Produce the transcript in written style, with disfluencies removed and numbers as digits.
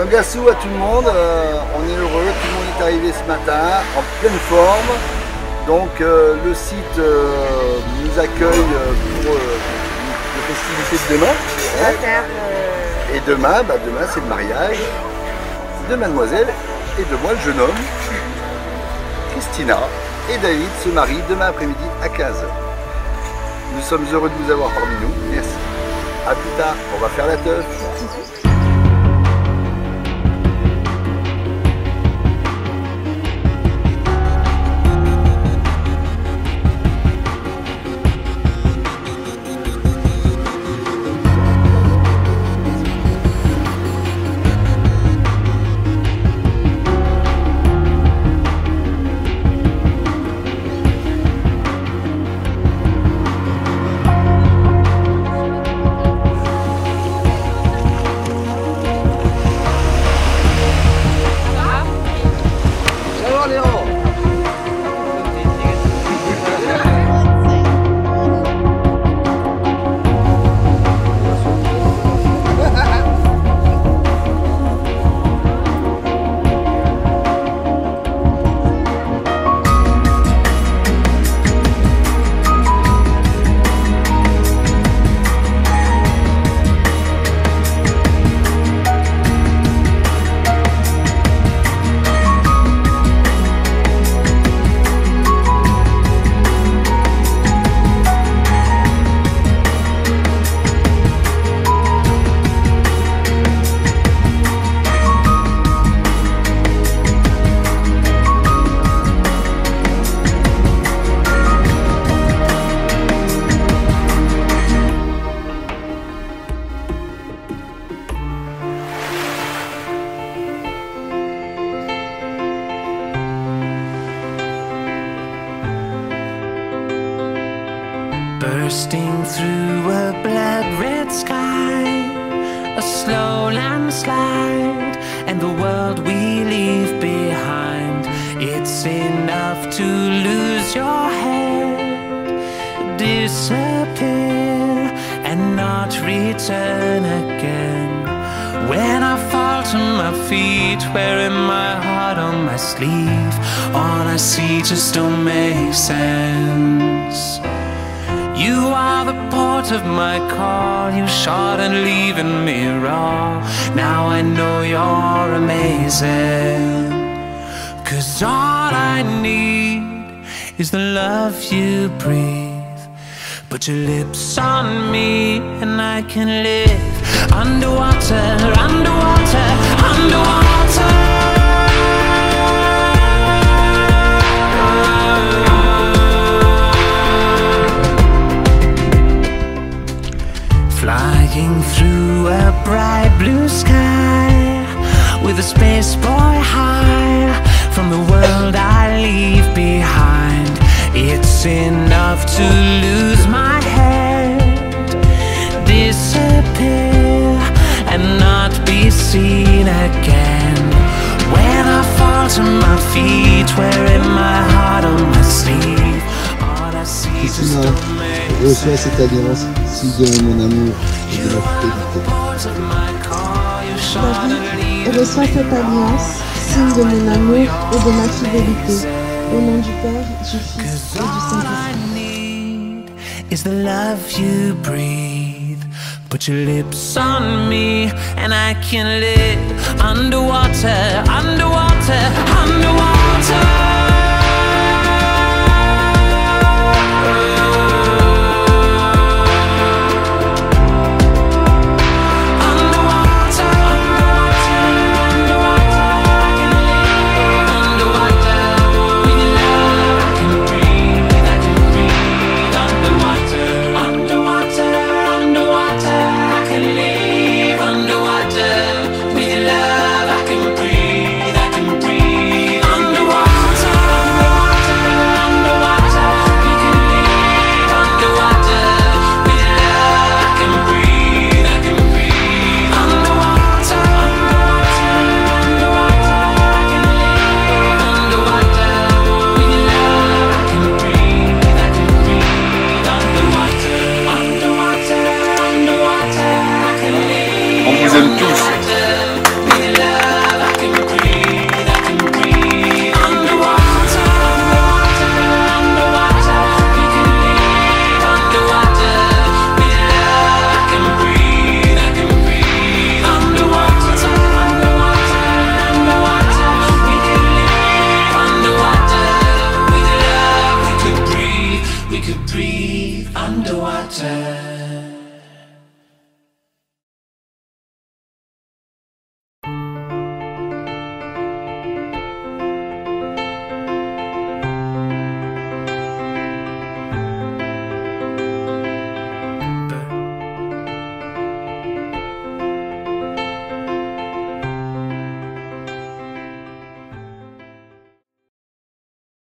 Tangassou à tout le monde, on est heureux, tout le monde est arrivé ce matin en pleine forme. Donc le site nous accueille pour les festivités de demain. Et demain, demain c'est le mariage de mademoiselle et de moi, le jeune homme. Christina et David se marient demain après-midi à 15h. Nous sommes heureux de vous avoir parmi nous. Merci. A plus tard, on va faire la teuf. Bursting through a blood-red sky, a slow landslide, and the world we leave behind. It's enough to lose your head, disappear, and not return again. When I fall to my feet, wearing my heart on my sleeve, all I see just don't make sense. You are the port of my call, you shot and leaving me raw. Now I know you're amazing, 'cause all I need is the love you breathe. Put your lips on me and I can live underwater, underwater, underwater. Flying through a bright blue sky, with a space boy high, from the world I leave behind. It's enough to lose my head, disappear, and not be seen again. When I fall to my feet, wearing my heart on my sleeve, all I see is just a reçois cette alliance, signe de mon amour et de ma fidélité. David reçoit cette alliance, signe de mon amour et de ma fidélité. Au nom du Père, du Fils et du Saint-Esprit. Is the love you breathe. Put your lips on me and I can live underwater, underwater,